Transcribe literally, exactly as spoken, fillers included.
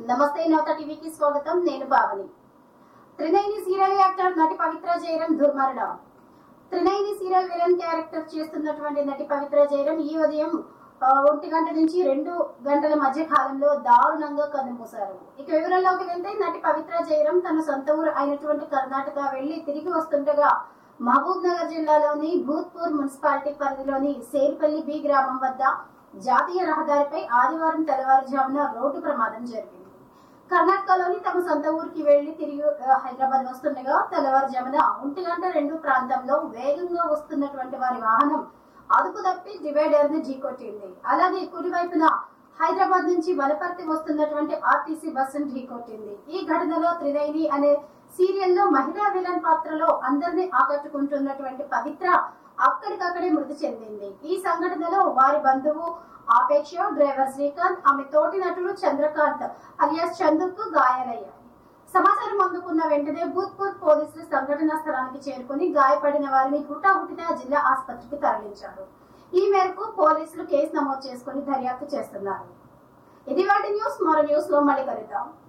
నమస్తే నవత టీవీకి స్వాగతం. నేను భావని. త్రినయని సీరియల్ యాక్టర్ నటి పవిత్ర జయరాం దుర్మరణం. త్రినయని సీరియల్ విలన్ క్యారెక్టర్ చేస్తున్నటువంటి నటి పవిత్ర జయరాం ఈ ఉదయం ఒంటి గంట నుంచి రెండు గంటల మధ్య కాలంలో దారుణంగా కన్నుమూశారు. ఇక వివరాల్లోకి వెళ్తే నటి పవిత్ర జయరాం తన సొంత ఊరు అయినటువంటి కర్ణాటక వెళ్లి తిరిగి వస్తుండగా మహబూబ్ నగర్ జిల్లాలోని భూత్పూర్ మున్సిపాలిటీ పరిధిలోని సేర్పల్లి బి గ్రామం వద్ద జాతీయ రహదారిపై ఆదివారం తెల్లవారుజామున రోడ్డు ప్రమాదం జరిగింది. కర్ణాటకలోని తమ సొంత ఊరికి వెళ్లి తిరిగి హైదరాబాద్ వస్తుండగా తెల్లవారుజామున ఒంటి గంట రెండు ప్రాంతంలో వేగంగా వస్తున్నటువంటి వారి వాహనం అదుపు తప్పి డివైడర్ ని ఢీకొట్టింది. అలాగే కుడివైపున హైదరాబాద్ నుంచి వనపర్తి వస్తున్నటువంటి ఆర్టీసీ బస్సును ఢీకొట్టింది. ఈ ఘటనలో త్రినయని అనే సీరియల్లో మహిళా విలన్ పాత్రలో అందరినీ ఆకట్టుకుంటున్నటువంటి పవిత్ర అక్కడికక్కడే మృతి చెందింది. ఈ సంఘటనలో వారి బంధువు ఆపేక్ష, డ్రైవర్ శ్రీకాంత్, ఆమె తోటి నటుడు చంద్రకాంత్ అలియాస్ చందుకు గాయాలయ్యాయి. సమాచారం అందుకున్న వెంటనే భూత్పూర్ పోలీసులు సంఘటనా స్థలానికి చేరుకుని గాయపడిన వారిని హుటాహుటిన జిల్లా ఆసుపత్రికి తరలించారు. ఈ మేరకు పోలీసులు కేసు నమోదు చేసుకుని దర్యాప్తు చేస్తున్నారు. ఇది వాటి న్యూస్. మరో న్యూస్ లో మళ్ళీ కలుద్దాం.